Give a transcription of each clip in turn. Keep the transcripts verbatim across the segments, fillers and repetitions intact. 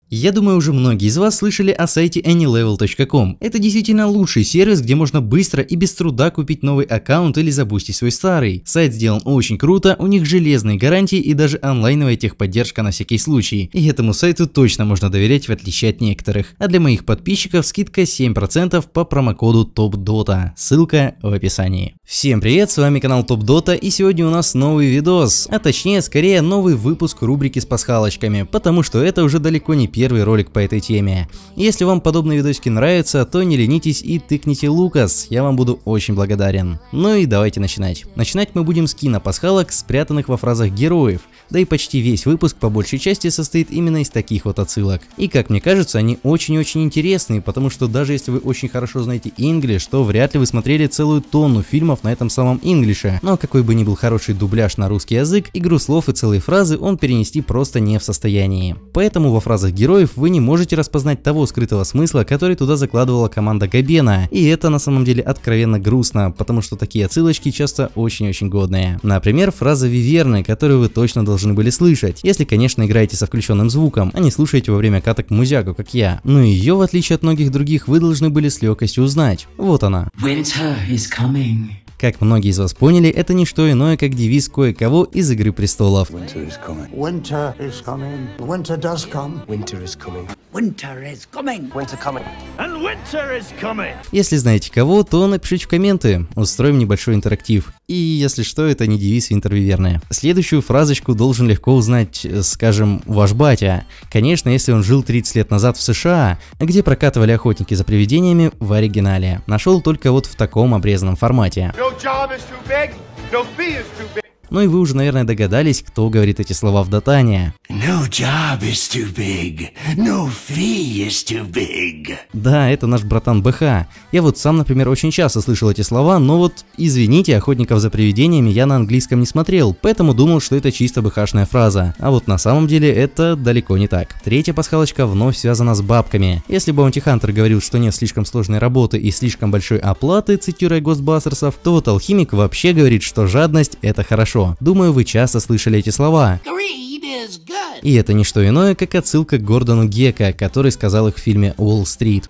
Я думаю, уже многие из вас слышали о сайте эни левел точка ком. Это действительно лучший сервис, где можно быстро и без труда купить новый аккаунт или забустить свой старый. Сайт сделан очень круто, у них железные гарантии и даже онлайновая техподдержка на всякий случай. И этому сайту точно можно доверять, в отличие от некоторых. А для моих подписчиков скидка семь процентов по промокоду топ дота. Ссылка в описании. Всем привет, с вами канал топ дота, и сегодня у нас новый видос, а точнее скорее новый выпуск рубрики с пасхалочками, потому что это уже далеко не первый ролик по этой теме. Если вам подобные видосики нравятся, то не ленитесь и тыкните Лукас, я вам буду очень благодарен. Ну и давайте начинать. Начинать мы будем с кинопасхалок, спрятанных во фразах героев, да и почти весь выпуск по большей части состоит именно из таких вот отсылок. И как мне кажется, они очень-очень интересные, потому что даже если вы очень хорошо знаете English, то вряд ли вы смотрели целую тонну фильмов на этом самом инглише. Но какой бы ни был хороший дубляж на русский язык, игру слов и целые фразы он перенести просто не в состоянии. Поэтому во фразах героев вы не можете распознать того скрытого смысла, который туда закладывала команда Габена. И это на самом деле откровенно грустно, потому что такие отсылочки часто очень-очень годные. Например, фраза Виверны, которую вы точно должны были слышать, если, конечно, играете со включенным звуком, а не слушаете во время каток музяку, как я. Но ее, в отличие от многих других, вы должны были с легкостью узнать. Вот она. Winter is coming. Как многие из вас поняли, это не что иное, как девиз кое-кого из Игры престолов. Winter is coming. Winter is coming. Winter does come. Winter is coming. Winter is coming. Winter coming. And winter is coming. Если знаете кого, то напишите в комменты, устроим небольшой интерактив. И если что, это не девиз Винтервиверны. Следующую фразочку должен легко узнать, скажем, ваш батя. Конечно, если он жил тридцать лет назад в США, где прокатывали охотники за привидениями в оригинале. Нашел только вот в таком обрезанном формате. Ну и вы уже, наверное, догадались, кто говорит эти слова в Дотане. No job is too big. No fee is too big. Да, это наш братан БХ. Я вот сам, например, очень часто слышал эти слова, но вот, извините, охотников за привидениями я на английском не смотрел, поэтому думал, что это чисто БХшная фраза. А вот на самом деле это далеко не так. Третья пасхалочка вновь связана с бабками. Если Bounty Hunter говорил, что нет слишком сложной работы и слишком большой оплаты, цитируя Гостбастерсов, то вот Алхимик вообще говорит, что жадность — это хорошо. Думаю, вы часто слышали эти слова. И это не что иное, как отсылка к Гордону Гекко, который сказал их в фильме «Уолл-стрит».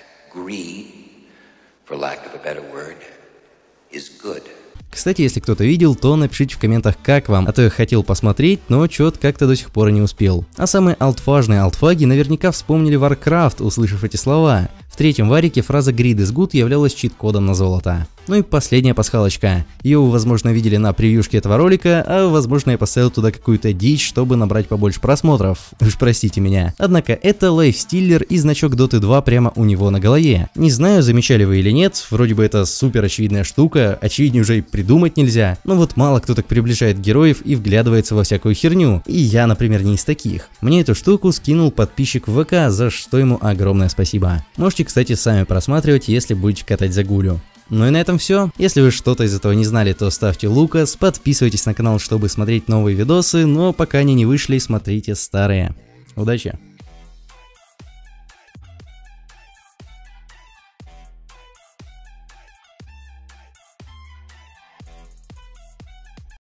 Кстати, если кто-то видел, то напишите в комментах, как вам, а то я хотел посмотреть, но чё-то как-то до сих пор и не успел. А самые алтфажные алтфаги наверняка вспомнили Warcraft, услышав эти слова. В третьем варике фраза «Greed is good» являлась чит-кодом на золото. Ну и последняя пасхалочка. Ее вы, возможно, видели на превьюшке этого ролика, а возможно я поставил туда какую-то дичь, чтобы набрать побольше просмотров. Уж простите меня. Однако это лайфстиллер и значок Доты два прямо у него на голове. Не знаю, замечали вы или нет, вроде бы это супер очевидная штука, очевиднее уже и придумать нельзя. Но вот мало кто так приближает героев и вглядывается во всякую херню. И я, например, не из таких. Мне эту штуку скинул подписчик в ВК, за что ему огромное спасибо. Можете, кстати, сами просматривать, если будете катать за гулю. Ну и на этом все. Если вы что-то из этого не знали, то ставьте Лукас, подписывайтесь на канал, чтобы смотреть новые видосы, но пока они не вышли, смотрите старые. Удачи!